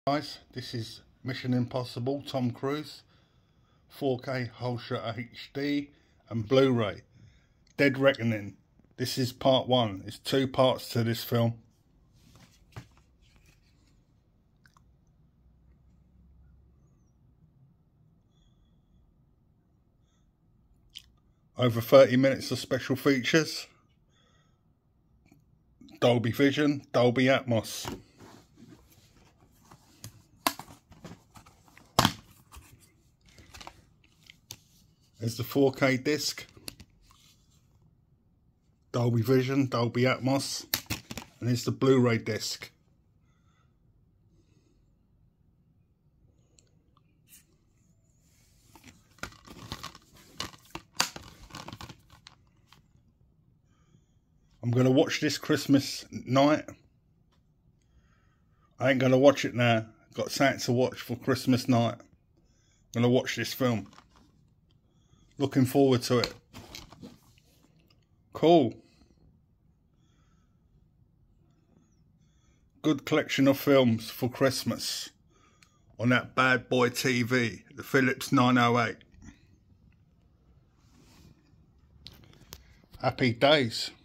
Guys, this is Mission Impossible Tom Cruise 4K Ultra HD and Blu-ray Dead Reckoning. This is part 1. It's 2 parts to this film. Over 30 minutes of special features, Dolby Vision, Dolby Atmos. There's the 4K disc, Dolby Vision, Dolby Atmos, and here's the Blu-ray disc. I'm going to watch this Christmas night. I ain't going to watch it now. Got something to watch for Christmas night. I'm going to watch this film. Looking forward to it. Cool. Good collection of films for Christmas on that bad boy TV, the Philips 908. Happy days.